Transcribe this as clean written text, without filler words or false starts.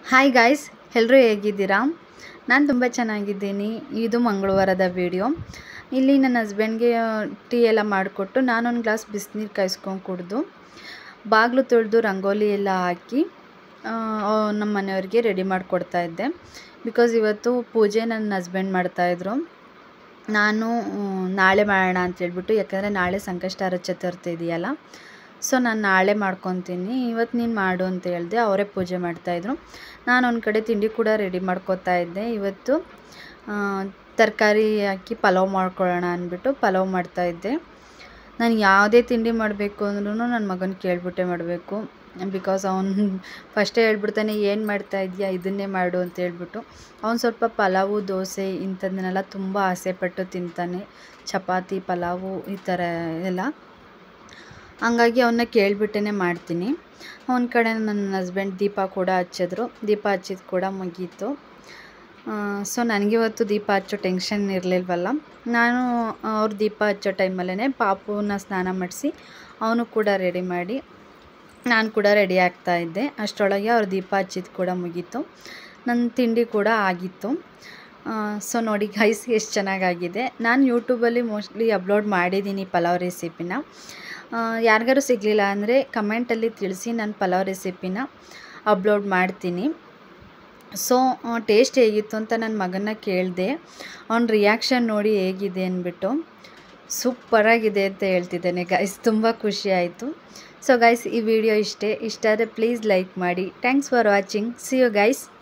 Hi guys, ಎಲ್ಲರೂ ಹೇಗಿದ್ದೀರಾ? ನಾನು ತುಂಬ ಚೆನ್ನಾಗಿದ್ದೀನಿ. ಇದು ಮಂಗಳವಾರದ ವಿಡಿಯೋ. ಇಲ್ಲಿ ನನ್ನ ಹಸ್ಬೆಂಡ್ಗೆ ಟೀ ಎಲ್ಲ ಮಾಡಿಕೊಟ್ಟು ನಾನೊಂದು ಗ್ಲಾಸ್ ಬಿಸಿನೀರು ಕಾಯಿಸ್ಕೊಂಡು ಕುಡಿದು ಬಾಗಿಲು ತೊಳೆದು ರಂಗೋಲಿ ಎಲ್ಲ ಹಾಕಿ ನಮ್ಮ ಮನೆಯವ್ರಿಗೆ ರೆಡಿ ಮಾಡಿಕೊಡ್ತಾ ಇದ್ದೆ. ಬಿಕಾಸ್ ಇವತ್ತು ಪೂಜೆ ನನ್ನ ಹಸ್ಬೆಂಡ್ ಮಾಡ್ತಾಯಿದ್ರು. ನಾನು ನಾಳೆ ಮಾಡೋಣ ಅಂತೇಳ್ಬಿಟ್ಟು, ಯಾಕಂದರೆ ನಾಳೆ ಸಂಕಷ್ಟಾರ ಚತುರ್ಥಿ ಇದೆಯಲ್ಲ, ಸೊ ನಾನು ನಾಳೆ ಮಾಡ್ಕೊತೀನಿ, ಇವತ್ತು ನೀನು ಮಾಡು ಅಂತ ಹೇಳಿದೆ. ಅವರೇ ಪೂಜೆ ಮಾಡ್ತಾಯಿದ್ರು. ನಾನು ಒಂದು ಕಡೆ ತಿಂಡಿ ಕೂಡ ರೆಡಿ ಮಾಡ್ಕೊತಾ ಇದ್ದೆ. ಇವತ್ತು ತರಕಾರಿ ಹಾಕಿ ಪಲಾವ್ ಮಾಡ್ಕೊಳ್ಳೋಣ ಅಂದ್ಬಿಟ್ಟು ಪಲಾವ್ ಮಾಡ್ತಾಯಿದ್ದೆ. ನಾನು ಯಾವುದೇ ತಿಂಡಿ ಮಾಡಬೇಕು ಅಂದ್ರೂ ನನ್ನ ಮಗನ ಕೇಳ್ಬಿಟ್ಟೆ ಮಾಡಬೇಕು. ಬಿಕಾಸ್ ಅವನು ಫಸ್ಟೇ ಹೇಳ್ಬಿಡ್ತಾನೆ, ಏನು ಮಾಡ್ತಾ ಇದೆಯಾ, ಇದನ್ನೇ ಮಾಡು ಅಂತ ಹೇಳ್ಬಿಟ್ಟು. ಅವ್ನು ಸ್ವಲ್ಪ ಪಲಾವು, ದೋಸೆ ಇಂಥದ್ದನ್ನೆಲ್ಲ ತುಂಬ ಆಸೆಪಟ್ಟು ತಿಂತಾನೆ. ಚಪಾತಿ, ಪಲಾವು ಈ ಥರ ಎಲ್ಲ. ಹಂಗಾಗಿ ಅವನ್ನ ಕೇಳಿಬಿಟ್ಟೇ ಮಾಡ್ತೀನಿ. ಒಂದು ಕಡೆ ನನ್ನ ಹಸ್ಬೆಂಡ್ ದೀಪ ಕೂಡ ಹಚ್ಚಿದ್ರು. ದೀಪ ಹಚ್ಚಿದ ಕೂಡ ಮುಗೀತು. ಸೊ ನನಗಿವತ್ತು ದೀಪ ಹಚ್ಚೋ ಟೆನ್ಷನ್ ಇರಲಿಲ್ವಲ್ಲ. ನಾನು ಅವ್ರ ದೀಪ ಹಚ್ಚೋ ಟೈಮಲ್ಲೇ ಪಾಪುನ ಸ್ನಾನ ಮಾಡಿಸಿ ಅವನು ಕೂಡ ರೆಡಿ ಮಾಡಿ ನಾನು ಕೂಡ ರೆಡಿ ಆಗ್ತಾಯಿದ್ದೆ. ಅಷ್ಟರೊಳಗೆ ಅವ್ರ ದೀಪ ಹಚ್ಚಿದ್ದು ಕೂಡ ಮುಗೀತು. ನನ್ನ ತಿಂಡಿ ಕೂಡ ಆಗಿತ್ತು. ಸೊ ನೋಡಿ ಗೈಸ್, ಎಷ್ಟು ಚೆನ್ನಾಗಾಗಿದೆ. ನಾನು ಯೂಟ್ಯೂಬಲ್ಲಿ ಮೋಸ್ಟ್ಲಿ ಅಪ್ಲೋಡ್ ಮಾಡಿದ್ದೀನಿ ಪಲಾವ್ ರೆಸಿಪಿನ. ಯಾರಿಗಾರು ಸಿಗಲಿಲ್ಲ ಅಂದರೆ ಕಮೆಂಟಲ್ಲಿ ತಿಳಿಸಿ, ನಾನು ಪಲಾವ್ ರೆಸಿಪಿನ ಅಪ್ಲೋಡ್ ಮಾಡ್ತೀನಿ. ಸೊ ಟೇಸ್ಟ್ ಹೇಗಿತ್ತು ಅಂತ ನನ್ನ ಮಗನ್ನ ಕೇಳಿದೆ. ಅವ್ನ ರಿಯಾಕ್ಷನ್ ನೋಡಿ ಹೇಗಿದೆ ಅಂದ್ಬಿಟ್ಟು ಸೂಪರಾಗಿದೆ ಅಂತ ಹೇಳ್ತಿದ್ದಾನೆ ಗೈಸ್. ತುಂಬ ಖುಷಿ ಆಯಿತು. ಸೊ ಗೈಸ್, ಈ ವಿಡಿಯೋ ಇಷ್ಟ ಆದರೆ ಪ್ಲೀಸ್ ಲೈಕ್ ಮಾಡಿ. Thanks for watching. See you guys.